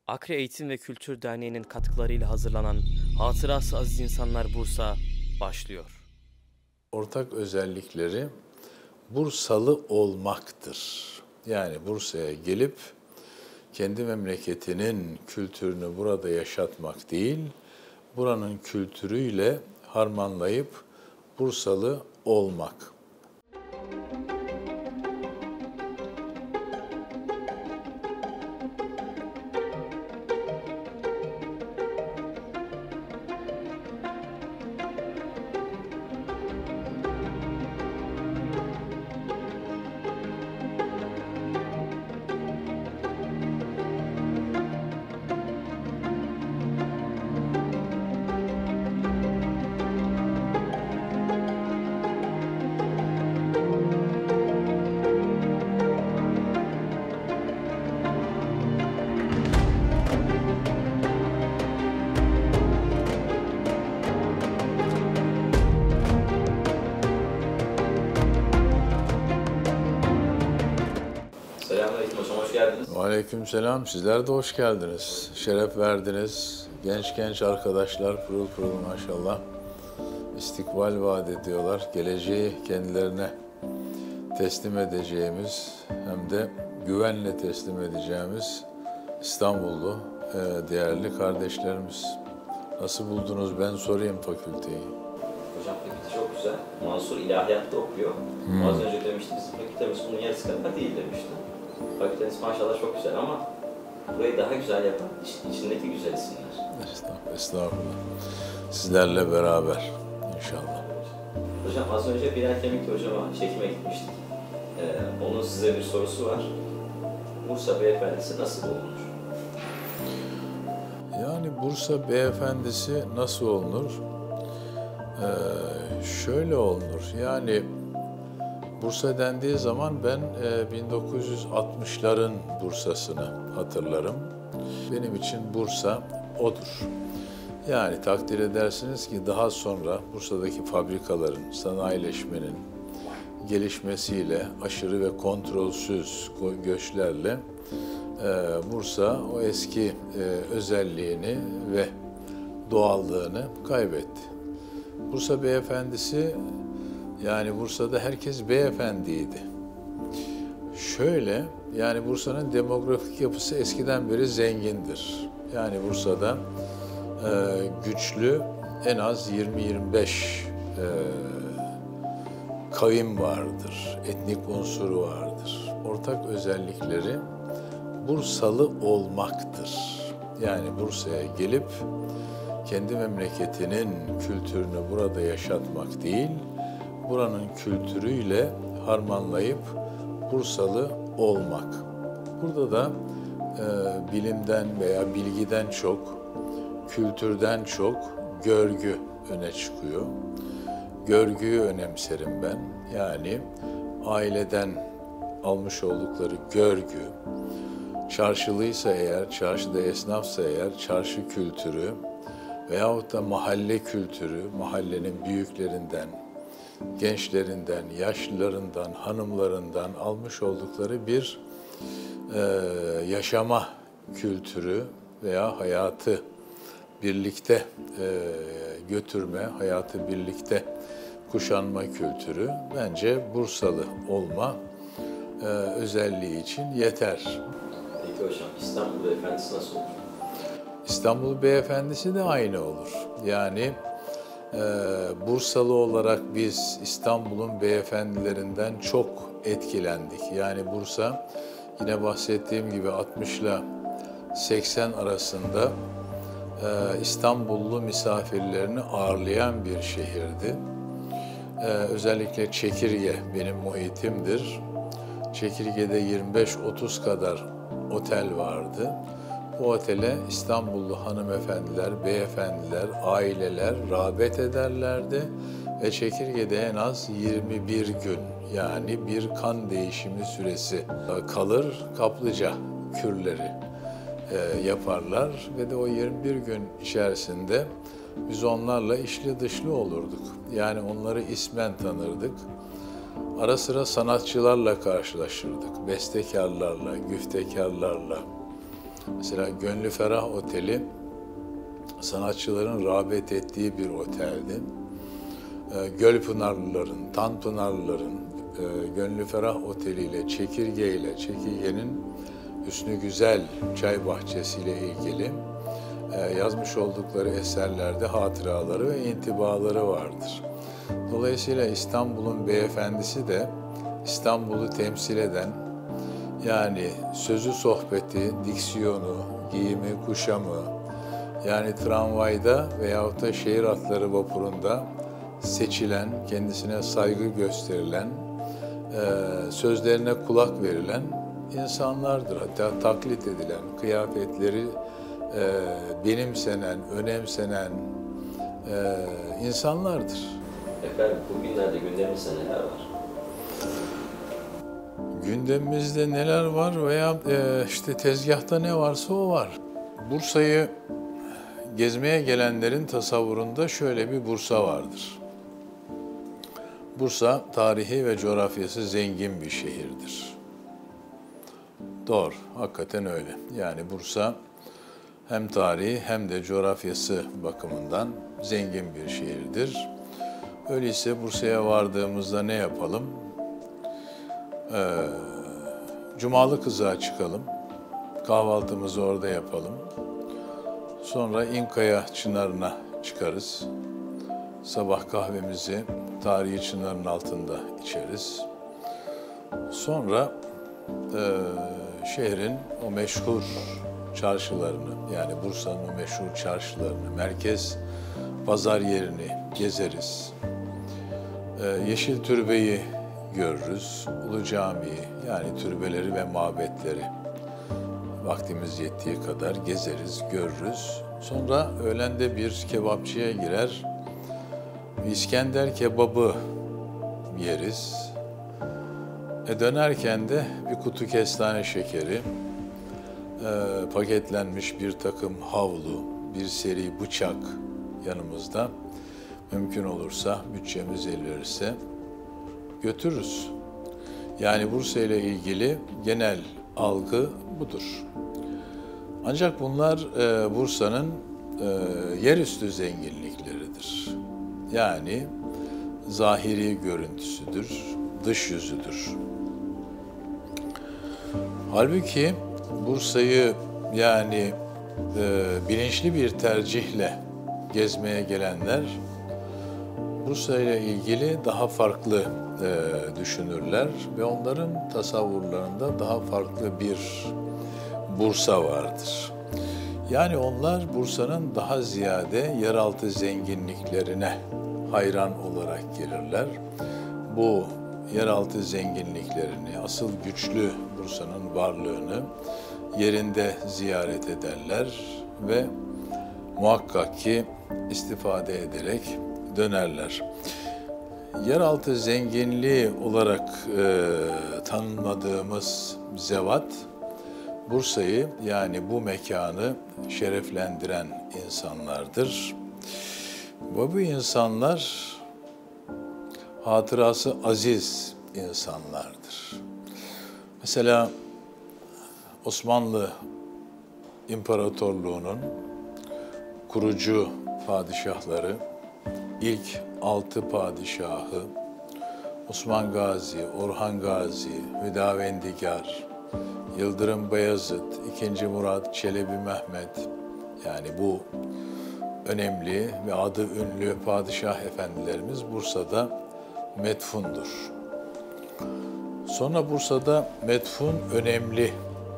Akre Eğitim ve Kültür Derneği'nin katkılarıyla hazırlanan Hatırası Aziz İnsanlar Bursa başlıyor. Ortak özellikleri Bursalı olmaktır. Yani Bursa'ya gelip kendi memleketinin kültürünü burada yaşatmak değil, buranın kültürüyle harmanlayıp Bursalı olmak. Selamünaleyküm hocam, hoş geldiniz. Aleykümselam, sizler de hoş geldiniz. Şeref verdiniz. Genç arkadaşlar pırıl pırıl maşallah. İstikbal vaat ediyorlar. Geleceği kendilerine teslim edeceğimiz hem de güvenle teslim edeceğimiz İstanbullu değerli kardeşlerimiz. Nasıl buldunuz? Ben sorayım fakülteyi. Hocam fakülte çok güzel. Mansur ilahiyatta okuyor. Az önce demiştiniz, fakültemiz bunun yarısı kadar değil demişti. Fakülteniz maşallah çok güzel ama burayı daha güzel yapan içindeki güzel isimler. Estağfurullah. Sizlerle beraber inşallah. Hocam az önce Bilal Kemikli hocama çekime gitmiştik. Onun size bir sorusu var. Bursa Beyefendisi nasıl bulunur? Yani Bursa Beyefendisi nasıl olunur? Şöyle olunur. Yani Bursa dendiği zaman ben 1960'ların Bursa'sını hatırlarım. Benim için Bursa odur. Yani takdir edersiniz ki daha sonra Bursa'daki fabrikaların, sanayileşmenin gelişmesiyle, aşırı ve kontrolsüz göçlerle Bursa o eski özelliğini ve doğallığını kaybetti. Bursa Beyefendisi, yani Bursa'da herkes beyefendiydi. Şöyle, yani Bursa'nın demografik yapısı eskiden beri zengindir. Yani Bursa'da güçlü en az 20-25 kavim vardır, etnik unsuru vardır. Ortak özellikleri Bursalı olmaktır. Yani Bursa'ya gelip kendi memleketinin kültürünü burada yaşatmak değil, buranın kültürüyle harmanlayıp Bursalı olmak. Burada da bilimden veya bilgiden çok, kültürden çok görgü öne çıkıyor. Görgüyü önemserim ben. Yani aileden almış oldukları görgü, çarşılıysa eğer, çarşıda esnafsa eğer, çarşı kültürü veyahut da mahalle kültürü, mahallenin büyüklerinden, gençlerinden, yaşlılarından, hanımlarından almış oldukları bir yaşama kültürü veya hayatı birlikte götürme, hayatı birlikte kuşanma kültürü bence Bursalı olma özelliği için yeter. Peki hocam, İstanbul Beyefendisi nasıl olur? İstanbul Beyefendisi de aynı olur. Yani Bursalı olarak biz İstanbul'un beyefendilerinden çok etkilendik. Yani Bursa yine bahsettiğim gibi 60 ile 80 arasında İstanbullu misafirlerini ağırlayan bir şehirdi. Özellikle Çekirge benim muhitimdir. Çekirge'de 25-30 kadar otel vardı. Bu otele İstanbullu hanımefendiler, beyefendiler, aileler rağbet ederlerdi ve Çekirge'de en az 21 gün, yani bir kan değişimi süresi kalır, kaplıca kürleri yaparlar ve de o 21 gün içerisinde biz onlarla içli dışlı olurduk. Yani onları ismen tanırdık. Ara sıra sanatçılarla karşılaşırdık, bestekarlarla, güftekarlarla. Mesela Gönlü Ferah Oteli sanatçıların rağbet ettiği bir oteldi. Gölpınarlıların, Tanpınarlıların Gönlü Ferah Oteli ile Çekirge'nin Hüsnü Güzel Çay Bahçesi ile ilgili yazmış oldukları eserlerde hatıraları ve intibaları vardır. Dolayısıyla İstanbul'un beyefendisi de İstanbul'u temsil eden, yani sözü, sohbeti, diksiyonu, giyimi, kuşamı, yani tramvayda veyahut da şehir hatları vapurunda seçilen, kendisine saygı gösterilen, sözlerine kulak verilen insanlardır. Hatta taklit edilen, kıyafetleri benimsenen, önemsenen insanlardır. Efendim bugünlerde gündemimizde neler var? Gündemimizde neler var veya işte tezgahta ne varsa o var. Bursa'yı gezmeye gelenlerin tasavvurunda şöyle bir Bursa vardır. Bursa tarihi ve coğrafyası zengin bir şehirdir. Doğru, hakikaten öyle. Yani Bursa hem tarihi hem de coğrafyası bakımından zengin bir şehirdir. Öyleyse Bursa'ya vardığımızda ne yapalım? Cumalı Kızığa çıkalım, kahvaltımızı orada yapalım. Sonra İnkaya Çınarı'na çıkarız. Sabah kahvemizi tarihi çınarın altında içeriz. Sonra şehrin o meşhur çarşılarını, yani Bursa'nın o meşhur çarşılarını, merkez pazar yerini gezeriz. Yeşil Türbe'yi görürüz, Ulu Cami'yi, yani türbeleri ve mabetleri vaktimiz yettiği kadar gezeriz, görürüz. Sonra öğlende bir kebapçıya girer, İskender kebabı yeriz. Dönerken de bir kutu kestane şekeri, paketlenmiş bir takım havlu, bir seri bıçak yanımızda. Mümkün olursa, bütçemiz el verirse götürürüz. Yani Bursa ile ilgili genel algı budur. Ancak bunlar Bursa'nın yerüstü zenginlikleridir. Yani zahiri görüntüsüdür, dış yüzüdür. Halbuki Bursa'yı yani bilinçli bir tercihle gezmeye gelenler Bursa ile ilgili daha farklı düşünürler ve onların tasavvurlarında daha farklı bir Bursa vardır. Yani onlar Bursa'nın daha ziyade yeraltı zenginliklerine hayran olarak gelirler. Bu yeraltı zenginliklerini, asıl güçlü Bursa'nın varlığını yerinde ziyaret ederler ve muhakkak ki istifade ederek dönerler. Yeraltı zenginliği olarak tanımladığımız zevat, Bursa'yı yani bu mekanı şereflendiren insanlardır. Ve bu insanlar hatırası aziz insanlardır. Mesela Osmanlı İmparatorluğu'nun kurucu padişahları, ilk 6 padişahı, Osman Gazi, Orhan Gazi, Hüdavendigar, Yıldırım Bayezid, II. Murat, Çelebi Mehmet, yani bu önemli ve adı ünlü padişah efendilerimiz Bursa'da metfundur. Sonra Bursa'da metfun önemli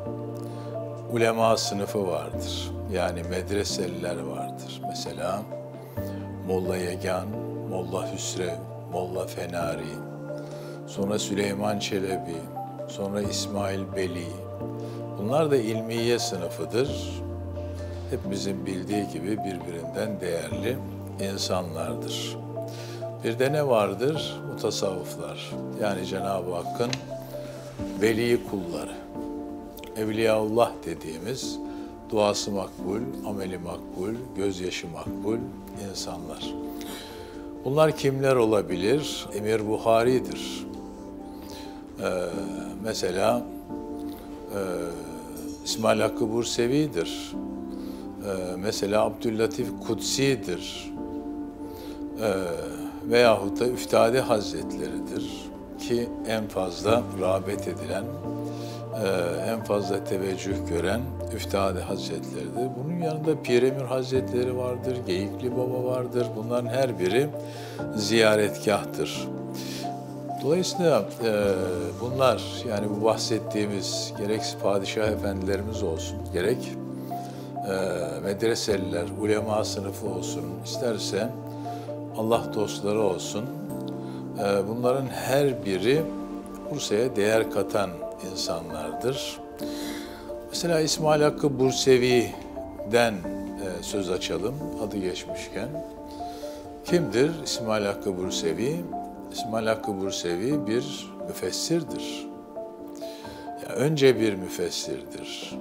ulema sınıfı vardır. Yani medreseliler vardır. Mesela Molla Yegan, Molla Hüsrev, Molla Fenari, sonra Süleyman Çelebi, sonra İsmail Beli. Bunlar da ilmiye sınıfıdır. Hepimizin bildiği gibi birbirinden değerli insanlardır. Bir de ne vardır? Mutasavvıflar. Yani Cenab-ı Hakk'ın veli kulları. Evliyaullah dediğimiz duası makbul, ameli makbul, gözyaşı makbul insanlar. Bunlar kimler olabilir? Emir Buhari'dir. Mesela İsmail Hakkı Bursevi'dir. Mesela Abdüllatif Kutsi'dir. Veyahut da Üftade Hazretleri'dir ki en fazla rağbet edilen, en fazla teveccüh gören Üftade Hazretleri'dir. Bunun yanında Piremür Hazretleri vardır, Geyikli Baba vardır. Bunların her biri ziyaretgahtır. Dolayısıyla bunlar, yani bu bahsettiğimiz gerek padişah efendilerimiz olsun, gerek medreseliler, ulema sınıfı olsun, isterse Allah dostları olsun, bunların her biri Bursa'ya değer katan insanlardır. Mesela İsmail Hakkı Bursevi'den söz açalım, adı geçmişken. Kimdir İsmail Hakkı Bursevi? İsmail Hakkı Bursevi bir müfessirdir. Yani önce bir müfessirdir.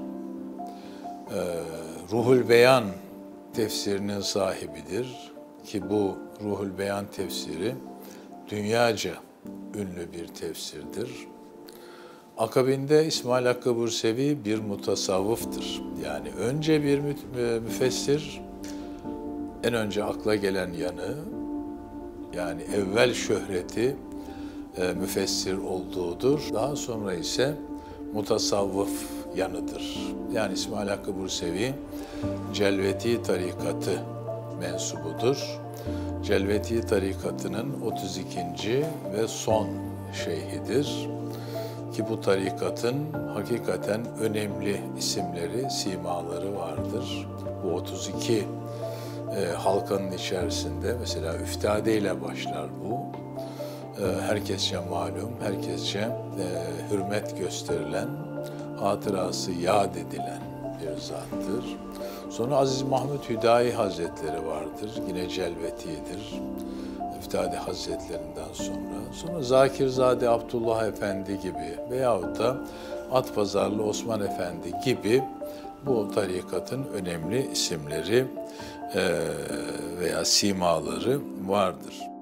Ruhul Beyan tefsirinin sahibidir ki bu Ruhul Beyan tefsiri dünyaca ünlü bir tefsirdir. Akabinde İsmail Hakkı Bursevi bir mutasavvıftır. Yani önce bir müfessir, en önce akla gelen yanı, yani evvel şöhreti müfessir olduğudur. Daha sonra ise mutasavvıf yanıdır. Yani İsmail Hakkı Bursevi Celveti tarikatı mensubudur. Celveti tarikatının 32. ve son şeyhidir. Ki bu tarikatın hakikaten önemli isimleri, simaları vardır. Bu 32 halkanın içerisinde mesela Üftade ile başlar bu. Herkesçe malum, herkesçe hürmet gösterilen, hatırası yad edilen bir zattır. Sonra Aziz Mahmud Hüdayi Hazretleri vardır. Yine Celveti'dir. Üftade Hazretlerinden sonra. Sonra Zakirzade Abdullah Efendi gibi veyahut da Atpazarlı Osman Efendi gibi bu tarikatın önemli isimleri veya simaları vardır.